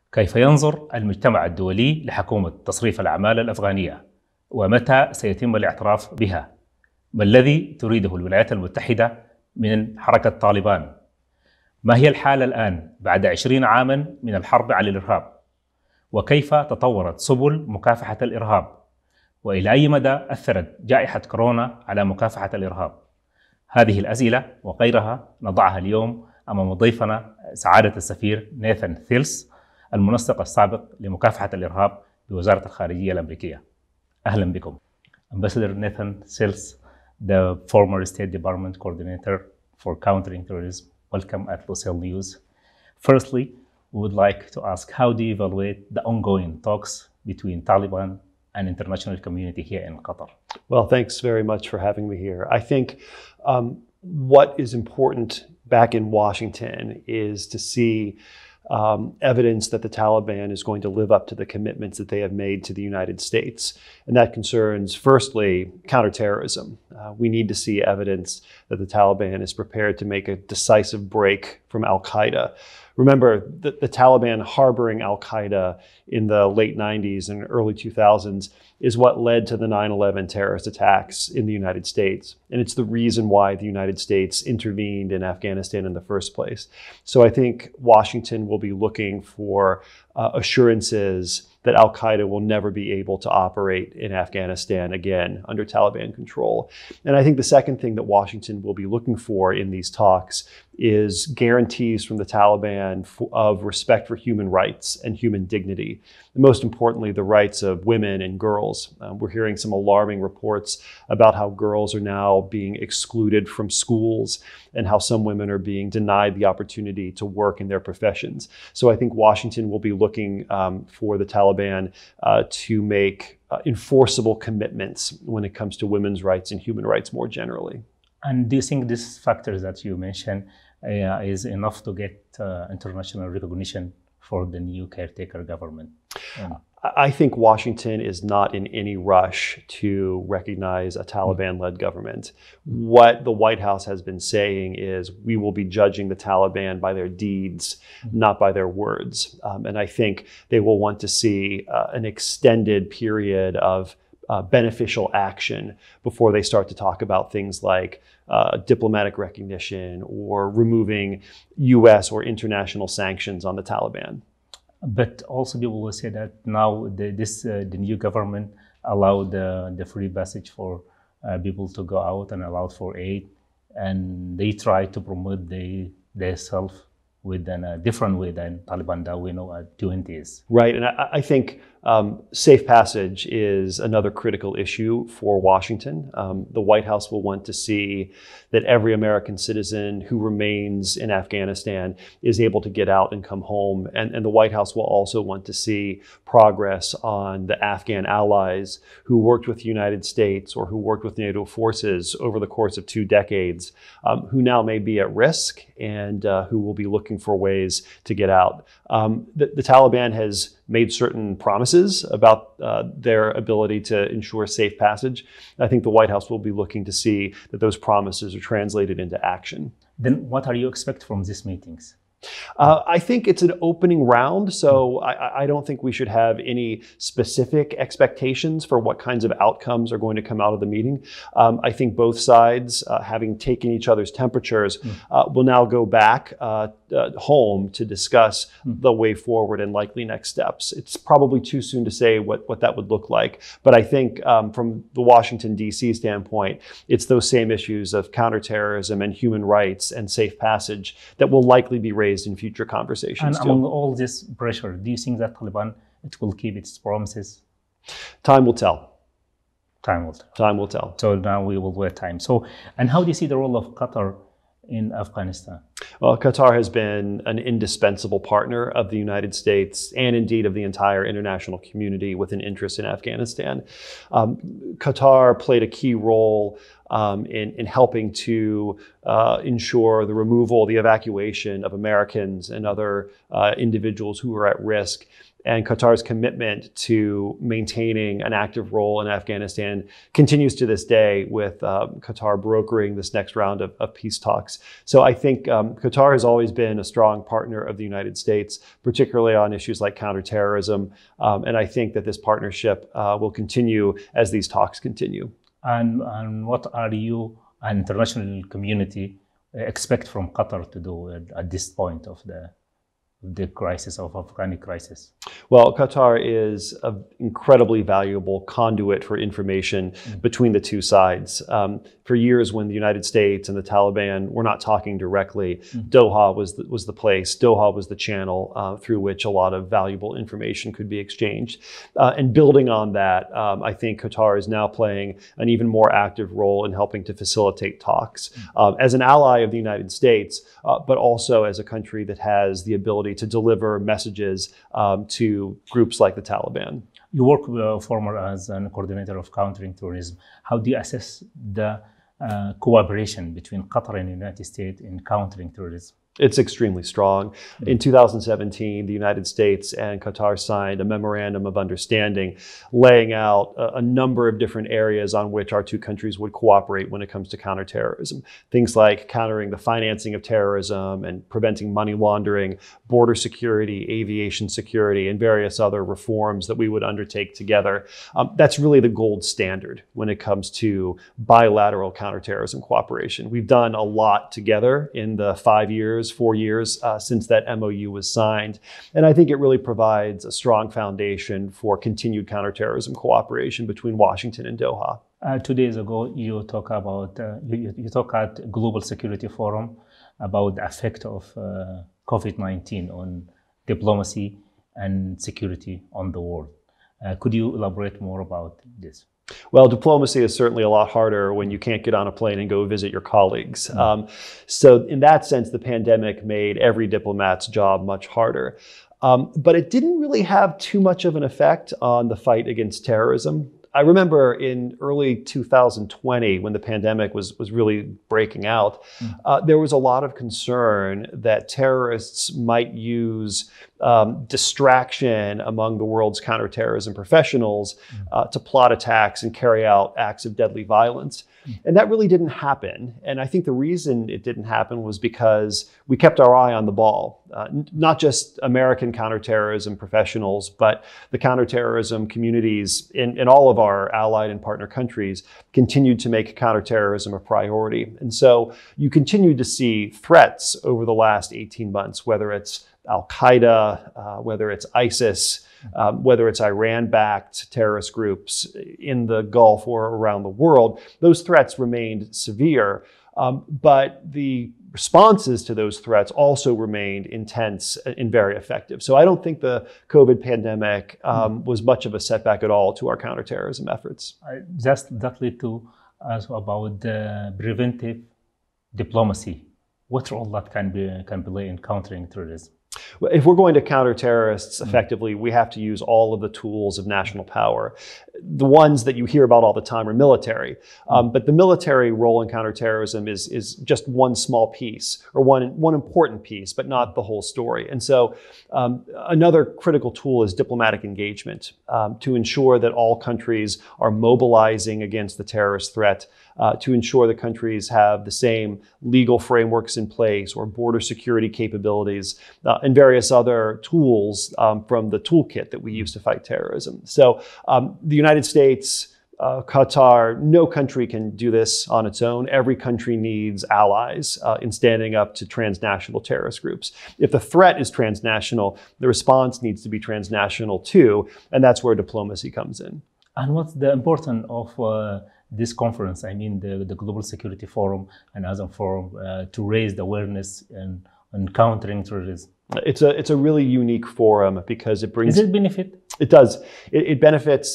كيف ينظر المجتمع الدولي لحكومة تصريف الأعمال الأفغانية؟ ومتى سيتم الاعتراف بها؟ ما الذي تريده الولايات المتحدة من حركة طالبان؟ ما هي الحالة الآن بعد 20 عاما من الحرب على الإرهاب؟ وكيف تطورت سبل مكافحة الإرهاب؟ وإلى أي مدى أثرت جائحة كورونا على مكافحة الإرهاب؟ هذه الأسئلة وغيرها نضعها اليوم أمام ضيفنا سعادة السفير نيثان ثيلس، المنسق السابق لمكافحة الإرهاب بوزارة الخارجية الأمريكية. أهلا بكم. Ambassador Nathan Sills, the former State Department Coordinator for Counterterrorism. Welcome at Lucille News. Firstly, we would like to ask, how do you evaluate the ongoing talks between Taliban and international community here in Qatar? Well, thanks very much for having me here. I think what is important back in Washington is to see evidence that the Taliban is going to live up to the commitments that they have made to the United States. And that concerns, firstly, counterterrorism. We need to see evidence that the Taliban is prepared to make a decisive break from al-Qaeda. Remember, the Taliban harboring al-Qaeda in the late 90s and early 2000s is what led to the 9/11 terrorist attacks in the United States. And it's the reason why the United States intervened in Afghanistan in the first place. So I think Washington will be looking for assurances that al-Qaeda will never be able to operate in Afghanistan again under Taliban control. And I think the second thing that Washington will be looking for in these talks is guarantees from the Taliban of respect for human rights and human dignity. And most importantly, the rights of women and girls. We're hearing some alarming reports about how girls are now being excluded from schools and how some women are being denied the opportunity to work in their professions. So I think Washington will be looking for the Taliban to make enforceable commitments when it comes to women's rights and human rights more generally. And do you think these factors that you mentioned is enough to get international recognition for the new caretaker government? I think Washington is not in any rush to recognize a Taliban-led government. What the White House has been saying is we will be judging the Taliban by their deeds, not by their words. And I think they will want to see an extended period of beneficial action before they start to talk about things like diplomatic recognition or removing US or international sanctions on the Taliban. But also people will say that now the new government allowed the free passage for people to go out and allowed for aid, and they try to promote themselves with a different way than Taliban that we know are doing this. Right, and I think safe passage is another critical issue for Washington. The White House will want to see that every American citizen who remains in Afghanistan is able to get out and come home. And the White House will also want to see progress on the Afghan allies who worked with the United States or who worked with NATO forces over the course of 2 decades, who now may be at risk and who will be looking for ways to get out. The Taliban has made certain promises about their ability to ensure safe passage. I think the White House will be looking to see that those promises are translated into action. Then what are you expect from these meetings? I think it's an opening round, so I don't think we should have any specific expectations for what kinds of outcomes are going to come out of the meeting. I think both sides, having taken each other's temperatures, will now go back home to discuss the way forward and likely next steps. It's probably too soon to say what that would look like, but I think from the Washington, D.C. standpoint, it's those same issues of counterterrorism and human rights and safe passage that will likely be raised in future conversations. And among all this pressure, do you think that Taliban will keep its promises? Time will tell. Time will tell. Time will tell. So now we will wait time. So, and how do you see the role of Qatar in Afghanistan? Well, Qatar has been an indispensable partner of the United States and indeed of the entire international community with an interest in Afghanistan. Qatar played a key role in helping to ensure the removal, the evacuation of Americans and other individuals who are at risk. And Qatar's commitment to maintaining an active role in Afghanistan continues to this day, with Qatar brokering this next round of peace talks. So I think Qatar has always been a strong partner of the United States, particularly on issues like counterterrorism. And I think that this partnership will continue as these talks continue. And what are you, an international community, expect from Qatar to do at this point of the crisis, of Afghani crisis? Well, Qatar is an incredibly valuable conduit for information between the two sides. For years, when the United States and the Taliban were not talking directly, Doha was the place, Doha was the channel through which a lot of valuable information could be exchanged. And building on that, I think Qatar is now playing an even more active role in helping to facilitate talks as an ally of the United States, but also as a country that has the ability to deliver messages to groups like the Taliban. You work former as a coordinator of countering terrorism. How do you assess the cooperation between Qatar and the United States in countering terrorism? It's extremely strong. In 2017, the United States and Qatar signed a memorandum of understanding laying out a number of different areas on which our two countries would cooperate when it comes to counterterrorism. Things like countering the financing of terrorism and preventing money laundering, border security, aviation security, and various other reforms that we would undertake together. That's really the gold standard when it comes to bilateral counterterrorism cooperation. We've done a lot together in the 4 years since that MOU was signed. And I think it really provides a strong foundation for continued counterterrorism cooperation between Washington and Doha. 2 days ago, you talk at Global Security Forum about the effect of COVID-19 on diplomacy and security on the world. Could you elaborate more about this? Well, diplomacy is certainly a lot harder when you can't get on a plane and go visit your colleagues. So in that sense, the pandemic made every diplomat's job much harder. But it didn't really have too much of an effect on the fight against terrorism. I remember in early 2020, when the pandemic was really breaking out, there was a lot of concern that terrorists might use distraction among the world's counterterrorism professionals to plot attacks and carry out acts of deadly violence. And that really didn't happen. And I think the reason it didn't happen was because we kept our eye on the ball. Not just American counterterrorism professionals, but the counterterrorism communities in all of our allied and partner countries continued to make counterterrorism a priority. And so you continue to see threats over the last 18 months, whether it's Al-Qaeda, whether it's ISIS, whether it's Iran-backed terrorist groups in the Gulf or around the world. Those threats remained severe, but the responses to those threats also remained intense and very effective. So I don't think the COVID pandemic was much of a setback at all to our counterterrorism efforts. That led to us about the preventive diplomacy. What role that can play in countering terrorism? If we're going to counter terrorists effectively, we have to use all of the tools of national power. The ones that you hear about all the time are military, but the military role in counterterrorism is just one small piece, or one important piece, but not the whole story. And so another critical tool is diplomatic engagement to ensure that all countries are mobilizing against the terrorist threat, to ensure the countries have the same legal frameworks in place or border security capabilities, and various other tools from the toolkit that we use to fight terrorism. So the United States, Qatar, no country can do this on its own. Every country needs allies in standing up to transnational terrorist groups. If the threat is transnational, the response needs to be transnational too, and that's where diplomacy comes in. And what's the importance of this conference, I mean the Global Security Forum and other forum, to raise the awareness and countering terrorism? It's a really unique forum because it brings. Does it benefit? It does. It benefits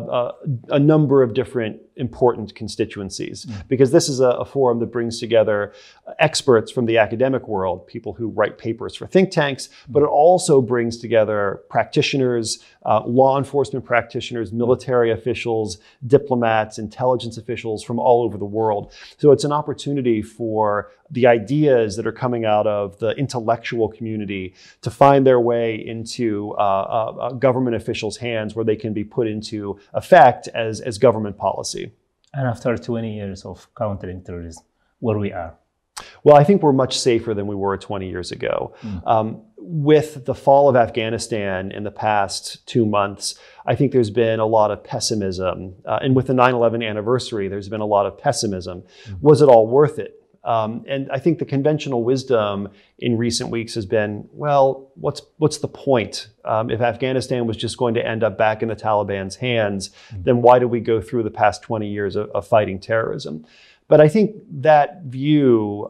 a number of different important constituencies because this is a forum that brings together experts from the academic world, people who write papers for think tanks, but it also brings together practitioners, law enforcement practitioners, military officials, diplomats, intelligence officials from all over the world. So it's an opportunity for the ideas that are coming out of the intellectual community to find their way into government officials' hands where they can be put into effect as government policy. And after 20 years of countering terrorism, where we are? Well, I think we're much safer than we were 20 years ago. With the fall of Afghanistan in the past 2 months, I think there's been a lot of pessimism. And with the 9/11 anniversary, there's been a lot of pessimism. Was it all worth it? And I think the conventional wisdom in recent weeks has been, well, what's the point? If Afghanistan was just going to end up back in the Taliban's hands, then why did we go through the past 20 years of fighting terrorism? But I think that view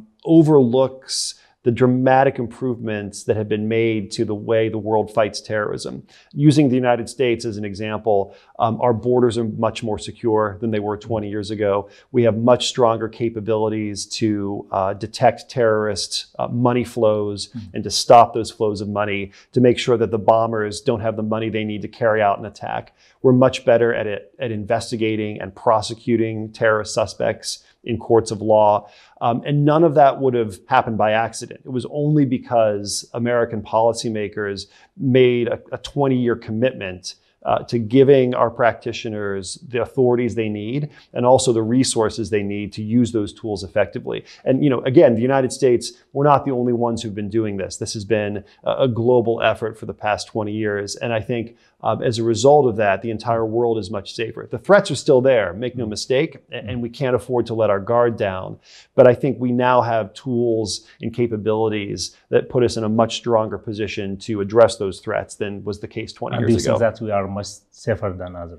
overlooks the dramatic improvements that have been made to the way the world fights terrorism. Using the United States as an example, our borders are much more secure than they were 20 years ago. We have much stronger capabilities to detect terrorist money flows and to stop those flows of money, to make sure that the bombers don't have the money they need to carry out an attack. We're much better at investigating and prosecuting terrorist suspects in courts of law. And none of that would have happened by accident. It was only because American policymakers made a 20-year commitment to giving our practitioners the authorities they need and also the resources they need to use those tools effectively. And, again, the United States, we're not the only ones who've been doing this. This has been a global effort for the past 20 years. And I think as a result of that, the entire world is much safer. The threats are still there, make no mistake, and we can't afford to let our guard down. But I think we now have tools and capabilities that put us in a much stronger position to address those threats than was the case 20 years ago. That we are much safer than others.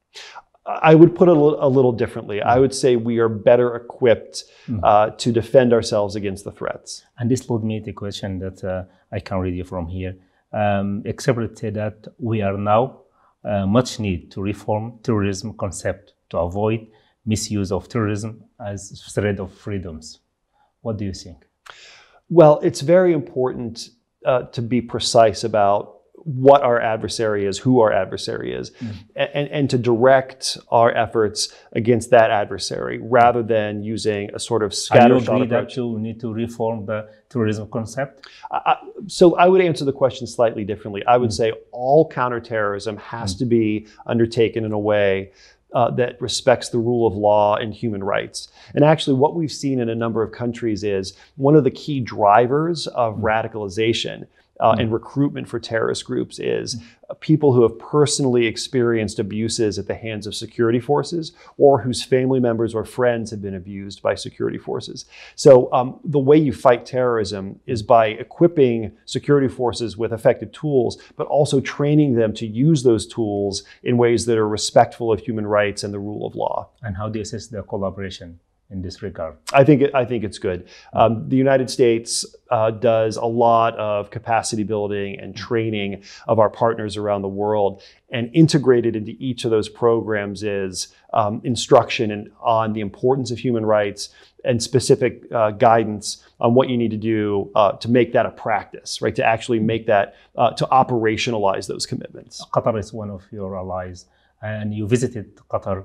I would put it a little differently. I would say we are better equipped to defend ourselves against the threats. And this led me to a question that I can read you from here. Experts say that we are now much need to reform terrorism concept to avoid misuse of terrorism as threat of freedoms. What do you think? Well, it's very important to be precise about what our adversary is, who our adversary is, and to direct our efforts against that adversary rather than using a sort of scattershot approach. Do you agree that you need to reform the terrorism concept? So I would answer the question slightly differently. I would say all counterterrorism has to be undertaken in a way that respects the rule of law and human rights. And actually what we've seen in a number of countries is one of the key drivers of radicalization and recruitment for terrorist groups is people who have personally experienced abuses at the hands of security forces or whose family members or friends have been abused by security forces. So the way you fight terrorism is by equipping security forces with effective tools, but also training them to use those tools in ways that are respectful of human rights and the rule of law. And how do you assess the collaboration in this regard? I think it's good. The United States does a lot of capacity building and training of our partners around the world, and integrated into each of those programs is instruction on the importance of human rights and specific guidance on what you need to do to make that a practice, right? To actually make that, to operationalize those commitments. Qatar is one of your allies, and you visited Qatar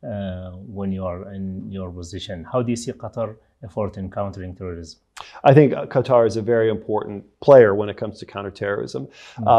when you are in your position. How do you see Qatar effort in countering terrorism? I think Qatar is a very important player when it comes to counterterrorism.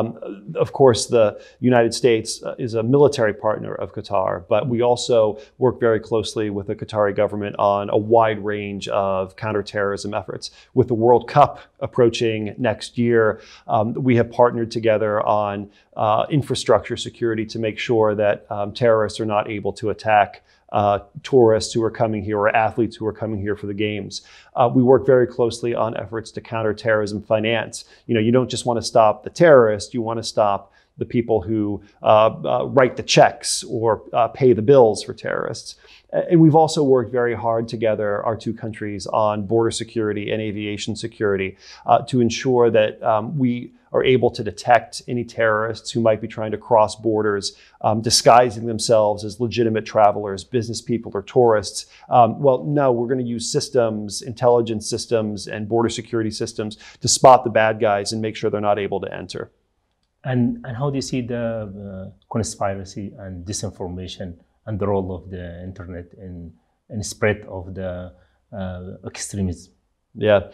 Of course, the United States is a military partner of Qatar, but we also work very closely with the Qatari government on a wide range of counterterrorism efforts. With the World Cup approaching next year, we have partnered together on infrastructure security to make sure that terrorists are not able to attack tourists who are coming here or athletes who are coming here for the games. We work very closely on efforts to counter terrorism finance. You don't just want to stop the terrorists, you want to stop the people who write the checks or pay the bills for terrorists. And we've also worked very hard together, our two countries, on border security and aviation security to ensure that we are able to detect any terrorists who might be trying to cross borders, disguising themselves as legitimate travelers, business people, or tourists. Well, no, we're going to use systems, intelligence systems, and border security systems to spot the bad guys and make sure they're not able to enter. And how do you see the conspiracy and disinformation and the role of the internet in spread of the extremism? Yeah,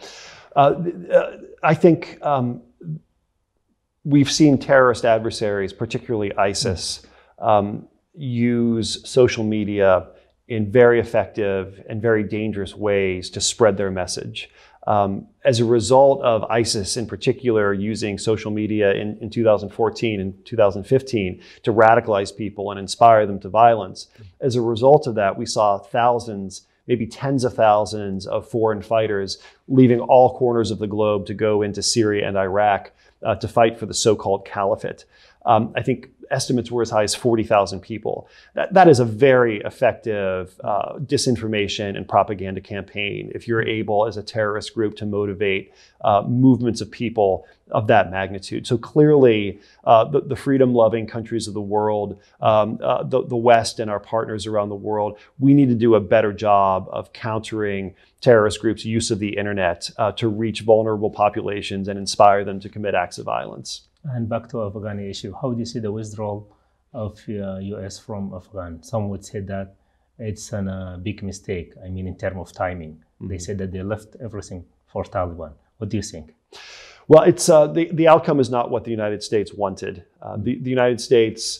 I think we've seen terrorist adversaries, particularly ISIS, use social media in very effective and very dangerous ways to spread their message. As a result of ISIS in particular using social media in 2014 and 2015 to radicalize people and inspire them to violence, as a result of that, we saw thousands, maybe tens of thousands of foreign fighters leaving all corners of the globe to go into Syria and Iraq to fight for the so-called caliphate. I think estimates were as high as 40,000 people. That is a very effective disinformation and propaganda campaign if you're able as a terrorist group to motivate movements of people of that magnitude. So clearly the freedom-loving countries of the world, the West and our partners around the world, we need to do a better job of countering terrorist groups' use of the internet to reach vulnerable populations and inspire them to commit acts of violence. And back to Afghan issue, how do you see the withdrawal of U.S. from Afghan? Some would say that it's a big mistake. I mean, in terms of timing, they said that they left everything for Taliban. What do you think? Well, it's the outcome is not what the United States wanted. The United States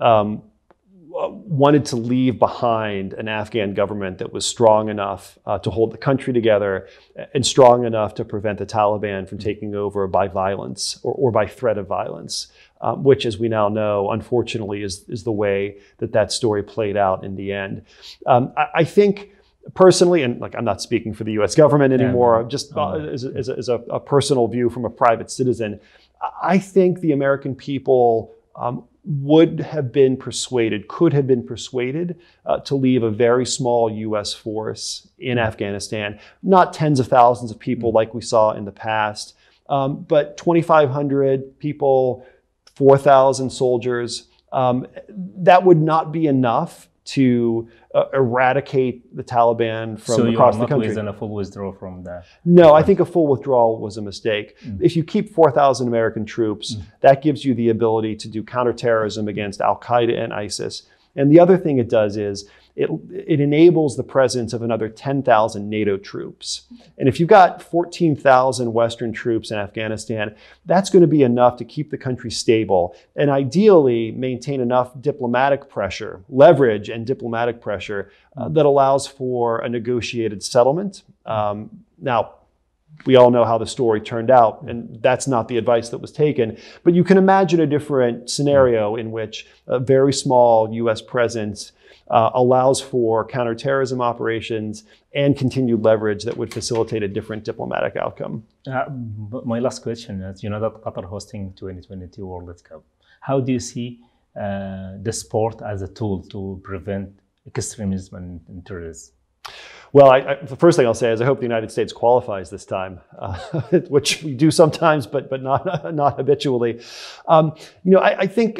wanted to leave behind an Afghan government that was strong enough to hold the country together and strong enough to prevent the Taliban from taking over by violence or by threat of violence, which, as we now know, unfortunately, is the way that story played out in the end. I think personally, and like I'm not speaking for the U.S. government anymore, just as a personal view from a private citizen, I think the American people would have been persuaded, could have been persuaded to leave a very small U.S. force in Afghanistan, not tens of thousands of people like we saw in the past, but 2,500 people, 4,000 soldiers. That would not be enough to eradicate the Taliban from across the country. So you're not a full withdrawal from that? No, I think a full withdrawal was a mistake. If you keep 4,000 American troops, that gives you the ability to do counterterrorism against Al-Qaeda and ISIS. And the other thing it does is it enables the presence of another 10,000 NATO troops. And if you've got 14,000 Western troops in Afghanistan, that's going to be enough to keep the country stable and ideally maintain enough diplomatic pressure, leverage and diplomatic pressure that allows for a negotiated settlement. Now, we all know how the story turned out, and that's not the advice that was taken. But you can imagine a different scenario in which a very small U.S. presence allows for counterterrorism operations and continued leverage that would facilitate a different diplomatic outcome. But my last question is, you know that Qatar hosting 2022 World Cup. How do you see the sport as a tool to prevent extremism and terrorism? Well, the first thing I'll say is I hope the United States qualifies this time, which we do sometimes, but not habitually. I think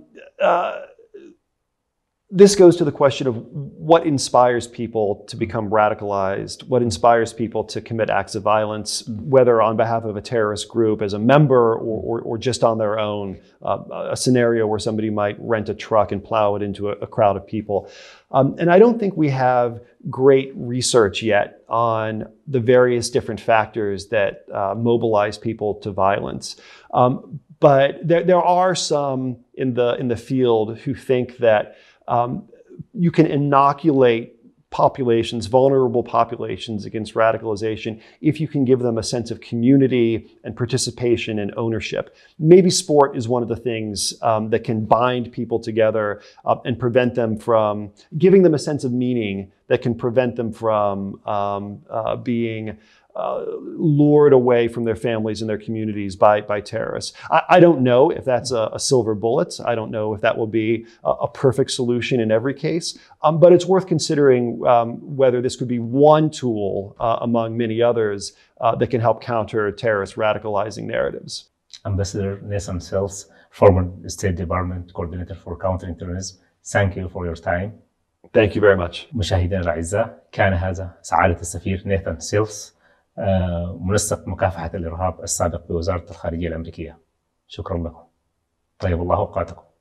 this goes to the question of what inspires people to become radicalized, what inspires people to commit acts of violence, whether on behalf of a terrorist group as a member or just on their own, a scenario where somebody might rent a truck and plow it into a crowd of people. And I don't think we have great research yet on the various different factors that mobilize people to violence. But there are some in the field who think that you can inoculate populations, vulnerable populations against radicalization if you can give them a sense of community and participation and ownership. Maybe sport is one of the things that can bind people together and prevent them from giving them a sense of meaning that can prevent them from being lured away from their families and their communities by terrorists. I don't know if that's a silver bullet. I don't know if that will be a perfect solution in every case, but it's worth considering whether this could be one tool among many others that can help counter terrorist radicalizing narratives. Ambassador Nathan Sells, former State Department Coordinator for Countering Terrorism, thank you for your time. Thank you very much. مشاهدينا الأعزاء، كان هذا سعادة السفير نيثان سيلز، منسق مكافحة الإرهاب السابق بوزارة الخارجية الأمريكية. شكرا لكم. طيب الله أوقاتكم.